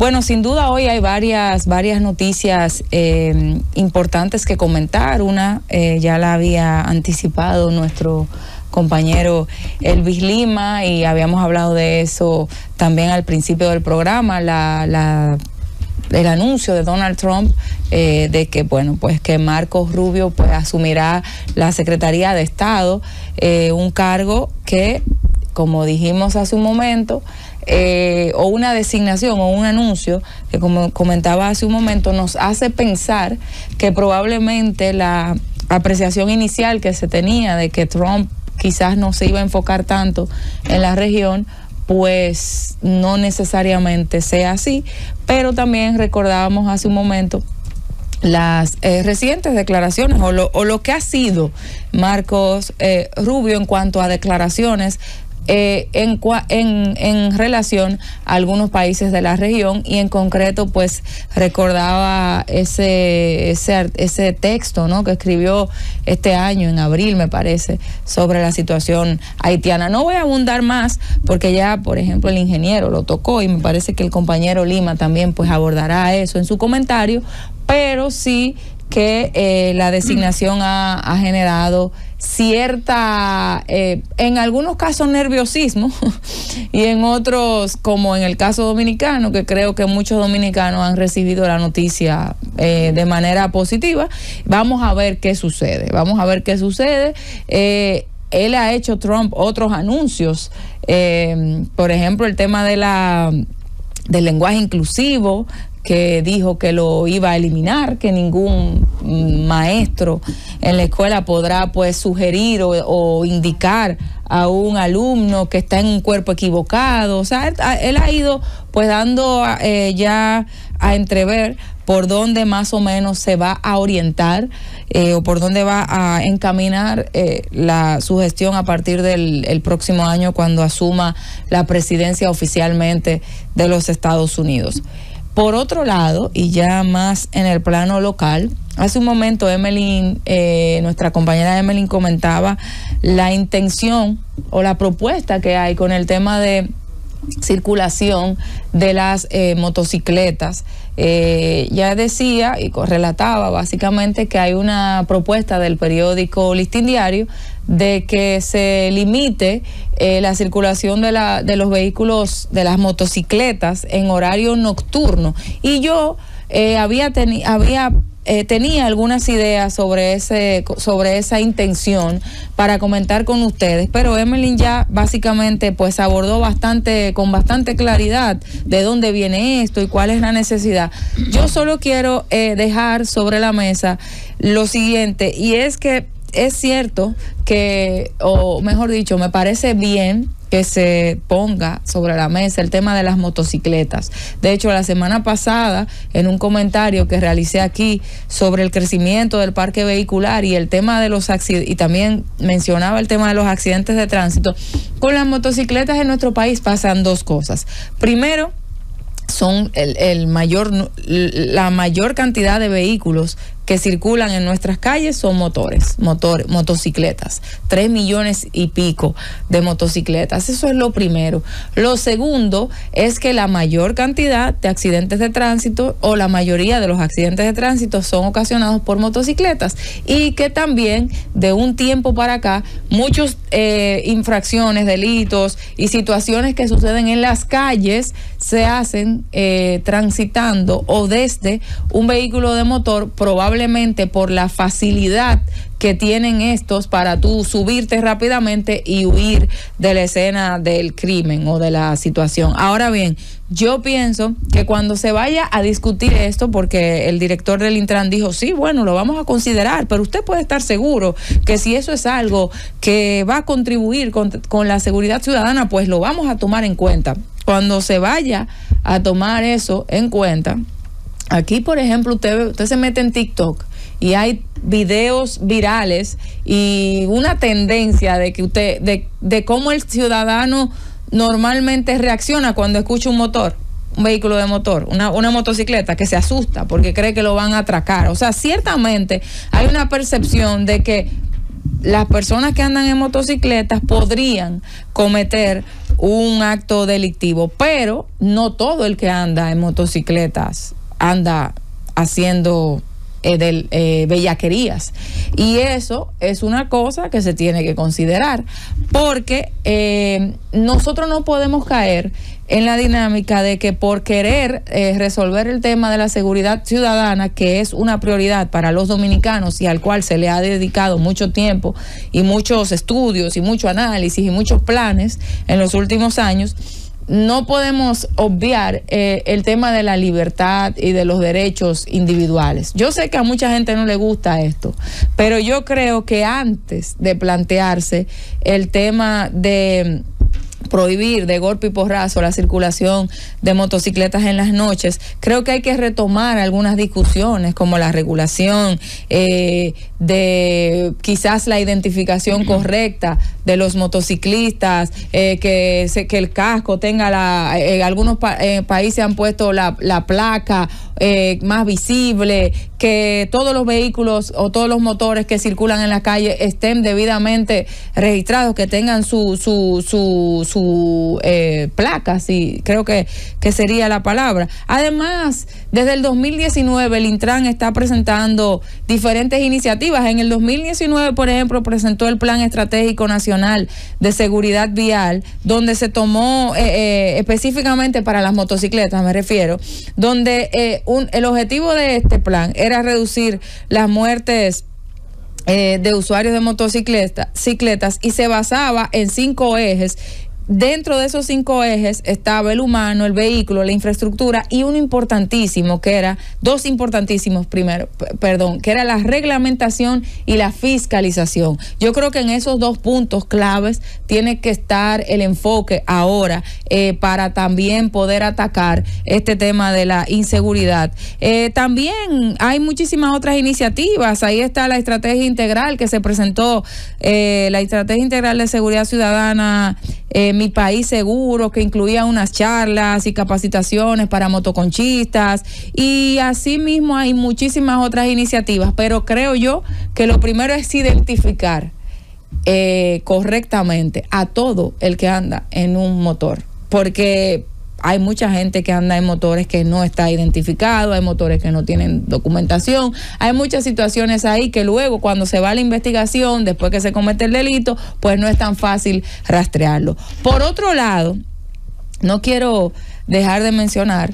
Bueno, sin duda hoy hay varias noticias importantes que comentar. Una ya la había anticipado nuestro compañero Elvis Lima y habíamos hablado de eso también al principio del programa, el anuncio de Donald Trump de que, bueno, pues que Marcos Rubio pues asumirá la Secretaría de Estado, un cargo que, como dijimos hace un momento, o una designación o un anuncio que, como comentaba hace un momento, nos hace pensar que probablemente la apreciación inicial que se tenía de que Trump quizás no se iba a enfocar tanto en la región, pues no necesariamente sea así, pero también recordábamos hace un momento las recientes declaraciones o lo que ha sido Marcos Rubio en cuanto a declaraciones en relación a algunos países de la región, y en concreto pues recordaba ese texto, ¿no?, que escribió este año en abril, me parece, sobre la situación haitiana. No voy a abundar más porque ya, por ejemplo, el ingeniero lo tocó y me parece que el compañero Lima también pues abordará eso en su comentario, pero sí que la designación ha generado cierta, en algunos casos nerviosismo y en otros, como en el caso dominicano, que creo que muchos dominicanos han recibido la noticia de manera positiva. Vamos a ver qué sucede, él ha hecho, Trump, otros anuncios, por ejemplo, el tema del lenguaje inclusivo, que dijo que lo iba a eliminar, que ningún maestro en la escuela podrá pues sugerir o indicar a un alumno que está en un cuerpo equivocado. O sea, él ha ido pues dando ya a entrever por dónde más o menos se va a orientar o por dónde va a encaminar su gestión a partir del próximo año, cuando asuma la presidencia oficialmente de los Estados Unidos. Por otro lado, y ya más en el plano local, hace un momento nuestra compañera Emeline comentaba la intención o la propuesta que hay con el tema de circulación de las motocicletas. Ya decía y relataba básicamente que hay una propuesta del periódico Listín Diario de que se limite la circulación de los vehículos, de las motocicletas, en horario nocturno. Y yo tenía algunas ideas sobre esa intención para comentar con ustedes, pero Emeline ya básicamente pues abordó con bastante claridad de dónde viene esto y cuál es la necesidad. Yo solo quiero dejar sobre la mesa lo siguiente, y es que es cierto que, o mejor dicho, me parece bien que se ponga sobre la mesa el tema de las motocicletas. De hecho, la semana pasada, en un comentario que realicé aquí sobre el crecimiento del parque vehicular y el tema de los accidentes, y también mencionaba el tema de los accidentes de tránsito, con las motocicletas en nuestro país pasan dos cosas. Primero, son la mayor cantidad de vehículos que circulan en nuestras calles son motocicletas, 3 millones y pico de motocicletas. Eso es lo primero. Lo segundo es que la mayor cantidad de accidentes de tránsito, o la mayoría de los accidentes de tránsito, son ocasionados por motocicletas, y que también de un tiempo para acá muchos infracciones, delitos y situaciones que suceden en las calles se hacen transitando o desde un vehículo de motor, probablemente por la facilidad que tienen estos para tú subirte rápidamente y huir de la escena del crimen o de la situación. Ahora bien, yo pienso que cuando se vaya a discutir esto, porque el director del Intran dijo, sí, bueno, lo vamos a considerar, pero usted puede estar seguro que si eso es algo que va a contribuir con la seguridad ciudadana, pues lo vamos a tomar en cuenta. Cuando se vaya a tomar eso en cuenta, aquí, por ejemplo, usted se mete en TikTok y hay videos virales y una tendencia de que de cómo el ciudadano normalmente reacciona cuando escucha un vehículo de motor, una motocicleta, que se asusta porque cree que lo van a atracar. O sea, ciertamente hay una percepción de que las personas que andan en motocicletas podrían cometer un acto delictivo, pero no todo el que anda en motocicletas anda haciendo bellaquerías, y eso es una cosa que se tiene que considerar, porque nosotros no podemos caer en la dinámica de que por querer resolver el tema de la seguridad ciudadana, que es una prioridad para los dominicanos y al cual se le ha dedicado mucho tiempo y muchos estudios y mucho análisis y muchos planes en los últimos años, no podemos obviar el tema de la libertad y de los derechos individuales. Yo sé que a mucha gente no le gusta esto, pero yo creo que antes de plantearse el tema de prohibir de golpe y porrazo la circulación de motocicletas en las noches, creo que hay que retomar algunas discusiones como la regulación de quizás la identificación correcta de los motociclistas, que el casco tenga algunos países han puesto la placa más visible, que todos los vehículos o todos los motores que circulan en la calle estén debidamente registrados, que tengan su placa, sí, creo que sería la palabra. Además, desde el 2019 el Intran está presentando diferentes iniciativas. En el 2019, por ejemplo, presentó el Plan Estratégico Nacional de Seguridad Vial, donde se tomó específicamente para las motocicletas, me refiero, donde el objetivo de este plan era reducir las muertes de usuarios de motocicletas, y se basaba en 5 ejes. Dentro de esos 5 ejes estaba el humano, el vehículo, la infraestructura y uno importantísimo, que era, dos importantísimos primero, que era la reglamentación y la fiscalización. Yo creo que en esos 2 puntos claves tiene que estar el enfoque ahora para también poder atacar este tema de la inseguridad. También hay muchísimas otras iniciativas. Ahí está la estrategia integral que se presentó, la estrategia integral de seguridad ciudadana, Mi País Seguro, que incluía unas charlas y capacitaciones para motoconchistas, y así mismo hay muchísimas otras iniciativas, pero creo yo que lo primero es identificar correctamente a todo el que anda en un motor, porque hay mucha gente que anda en motores que no está identificado, hay motores que no tienen documentación, hay muchas situaciones ahí que luego cuando se va a la investigación, después que se comete el delito, pues no es tan fácil rastrearlo. Por otro lado, no quiero dejar de mencionar,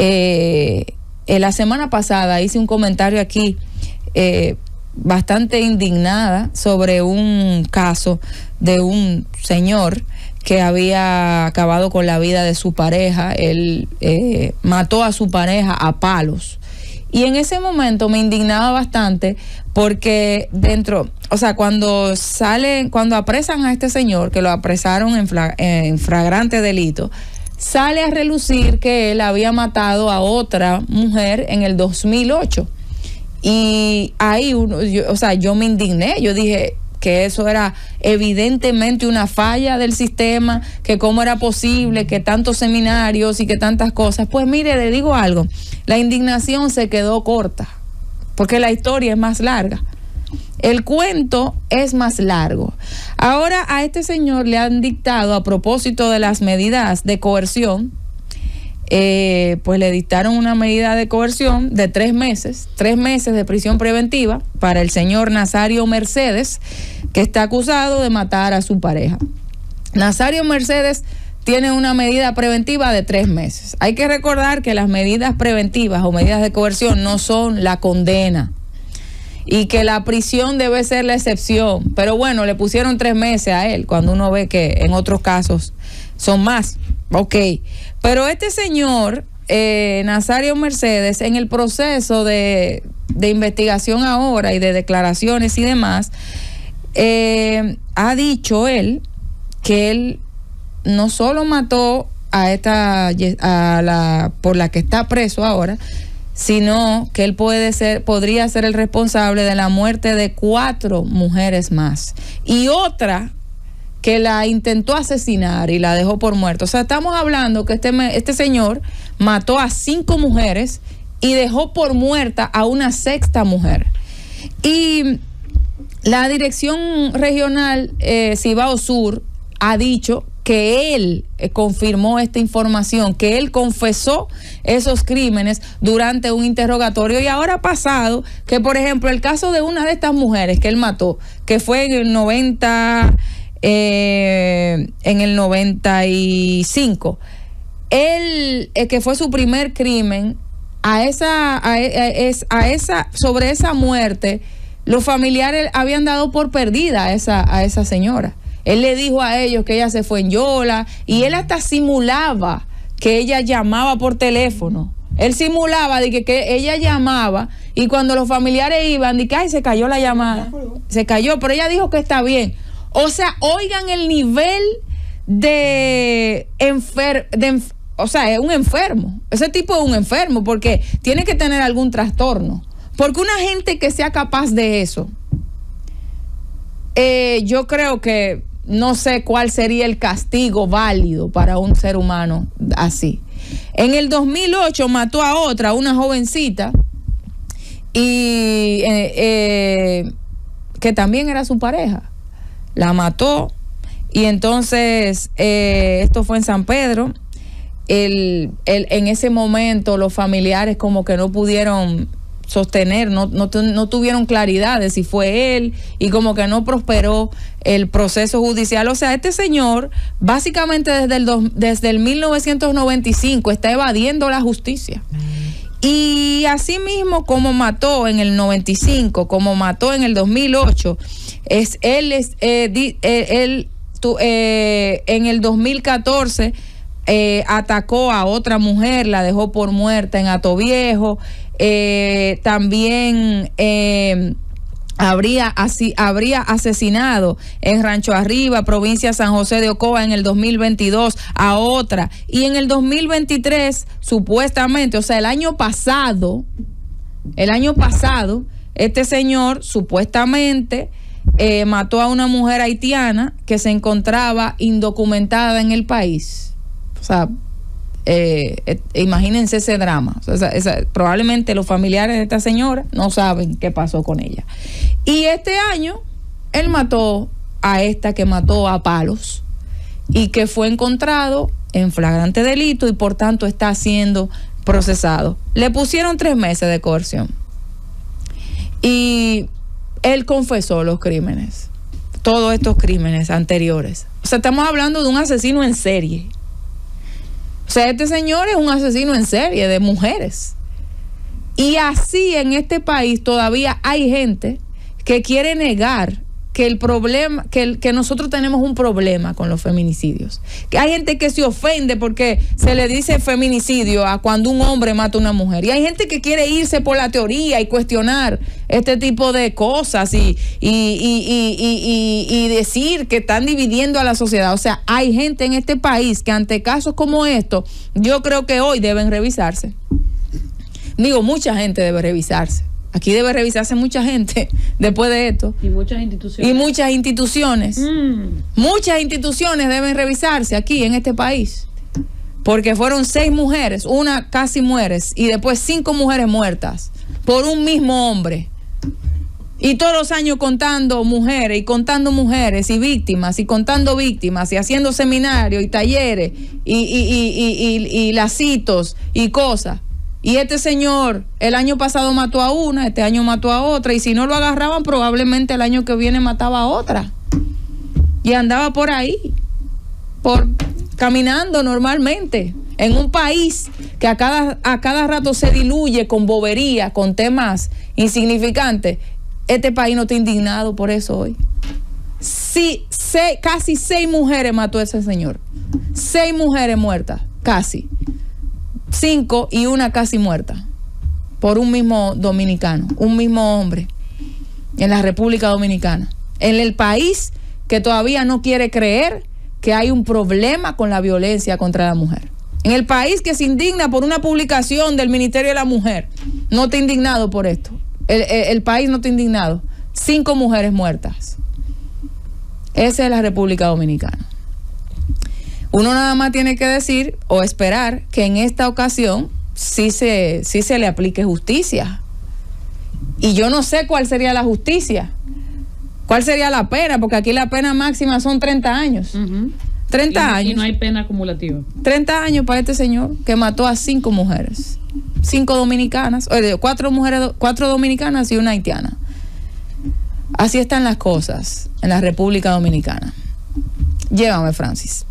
la semana pasada hice un comentario aquí bastante indignada sobre un caso de un señor que había acabado con la vida de su pareja. Él mató a su pareja a palos. Y en ese momento me indignaba bastante porque cuando apresan a este señor, que lo apresaron en flagrante delito, sale a relucir que él había matado a otra mujer en el 2008. Y ahí yo me indigné, yo dije que eso era evidentemente una falla del sistema, que cómo era posible que tantos seminarios y que tantas cosas. Pues mire, le digo algo, la indignación se quedó corta, porque la historia es más larga, el cuento es más largo. Ahora a este señor le han dictado, a propósito de las medidas de coerción, pues le dictaron una medida de coerción de 3 meses de prisión preventiva para el señor Nazario Mercedes, que está acusado de matar a su pareja. Nazario Mercedes tiene una medida preventiva de 3 meses. Hay que recordar que las medidas preventivas o medidas de coerción no son la condena, y que la prisión debe ser la excepción. Pero bueno, le pusieron 3 meses a él, cuando uno ve que en otros casos son más. Ok, pero este señor, Nazario Mercedes, en el proceso de investigación ahora y de declaraciones y demás, ha dicho él que él no solo mató por la que está preso ahora, sino que él podría ser el responsable de la muerte de 4 mujeres más, y otra que la intentó asesinar y la dejó por muerta. O sea, estamos hablando que este señor mató a 5 mujeres y dejó por muerta a una 6ª mujer. Y la Dirección Regional Cibao Sur ha dicho que él confirmó esta información, que él confesó esos crímenes durante un interrogatorio. Y ahora ha pasado que, por ejemplo, el caso de una de estas mujeres que él mató, que fue en el 95, él, que fue su primer crimen, sobre esa muerte, los familiares habían dado por perdida a esa señora. Él le dijo a ellos que ella se fue en Yola, y él hasta simulaba que ella llamaba por teléfono. Él simulaba de que ella llamaba, y cuando los familiares iban, de que ay, se cayó la llamada. Se cayó, pero ella dijo que está bien. O sea, oigan el nivel o sea, es un enfermo. Ese tipo es un enfermo porque tiene que tener algún trastorno. Porque una gente que sea capaz de eso, yo creo que no sé cuál sería el castigo válido para un ser humano así. En el 2008 mató a otra, una jovencita, y que también era su pareja. La mató, y entonces esto fue en San Pedro. En ese momento los familiares como que no pudieron sostener, no tuvieron claridad de si fue él, y como que no prosperó el proceso judicial. O sea, este señor básicamente desde el 1995 está evadiendo la justicia. Y así mismo como mató en el 95, como mató en el 2008, en el 2014 atacó a otra mujer, la dejó por muerta en Atoviejo. También habría asesinado en Rancho Arriba, provincia San José de Ocoa, en el 2022 a otra. Y en el 2023, supuestamente, o sea, el año pasado, este señor supuestamente mató a una mujer haitiana que se encontraba indocumentada en el país. O sea, imagínense ese drama. O sea, probablemente los familiares de esta señora no saben qué pasó con ella. Y este año él mató a esta que mató a palos y que fue encontrado en flagrante delito y por tanto está siendo procesado. Le pusieron 3 meses de coerción y él confesó los crímenes, todos estos crímenes anteriores. O sea, estamos hablando de un asesino en serie. O sea, este señor es un asesino en serie de mujeres. Y así en este país todavía hay gente que quiere negar que el problema, que nosotros tenemos un problema con los feminicidios. Que hay gente que se ofende porque se le dice feminicidio a cuando un hombre mata a una mujer. Y hay gente que quiere irse por la teoría y cuestionar este tipo de cosas y decir que están dividiendo a la sociedad. O sea, hay gente en este país que ante casos como estos, yo creo que hoy deben revisarse. Digo, mucha gente debe revisarse. Aquí debe revisarse mucha gente después de esto. Y muchas instituciones. Muchas instituciones deben revisarse aquí en este país. Porque fueron 6 mujeres, una casi muere, y después 5 mujeres muertas por un mismo hombre. Y todos los años contando mujeres y víctimas, y contando víctimas, y haciendo seminarios y talleres y lacitos y cosas. Y este señor el año pasado mató a una, este año mató a otra, y si no lo agarraban probablemente el año que viene mataba a otra. Y andaba por ahí, caminando normalmente, en un país que a cada rato se diluye con bobería, con temas insignificantes. Este país no está indignado por eso hoy. Sí, casi 6 mujeres mató ese señor. 6 mujeres muertas, casi. 5 y una casi muerta por un mismo dominicano, un mismo hombre en la República Dominicana, en el país que todavía no quiere creer que hay un problema con la violencia contra la mujer, en el país que se indigna por una publicación del Ministerio de la Mujer. No está indignado por esto, el país no está indignado. 5 mujeres muertas. Esa es la República Dominicana. Uno nada más tiene que decir o esperar que en esta ocasión sí se le aplique justicia. Y yo no sé cuál sería la justicia, cuál sería la pena, porque aquí la pena máxima son 30 años. 30 años. Y no hay pena acumulativa. 30 años para este señor que mató a 5 mujeres. 5 dominicanas, 4 mujeres, 4 dominicanas y una haitiana. Así están las cosas en la República Dominicana. Llévame, Francis.